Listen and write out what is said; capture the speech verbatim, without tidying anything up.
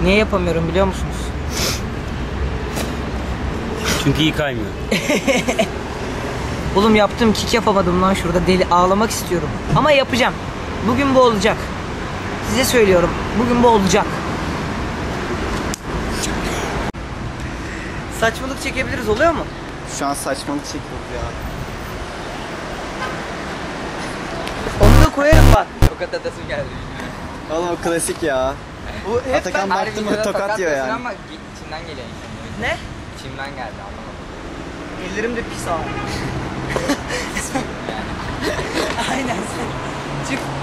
Niye yapamıyorum biliyor musunuz? Çünkü iyi kaymıyor. Oğlum yaptım, kick yapamadım lan şurada, deli ağlamak istiyorum. Ama yapacağım. Bugün bu olacak. Size söylüyorum. Bugün bu olacak. Saçmalık çekebiliriz, oluyor mu? Şu an saçmalık çekiyoruz ya. Onu da koyarım bak. Tokat atasım geldi. Oğlum o klasik ya. Bu hep Atakan ben... baktı mı tokat yiyor yani. Ama içimden geliyor insan. Ne? İçimden geldi anlamadım. Ellerim de pis abi. Aynen. Çık.